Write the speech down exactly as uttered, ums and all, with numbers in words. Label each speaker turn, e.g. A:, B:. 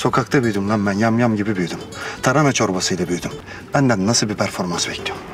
A: Sokakta büyüdüm lan ben. Yamyam gibi büyüdüm. Tarhana çorbasıyla büyüdüm. Benden nasıl bir performans bekliyorum?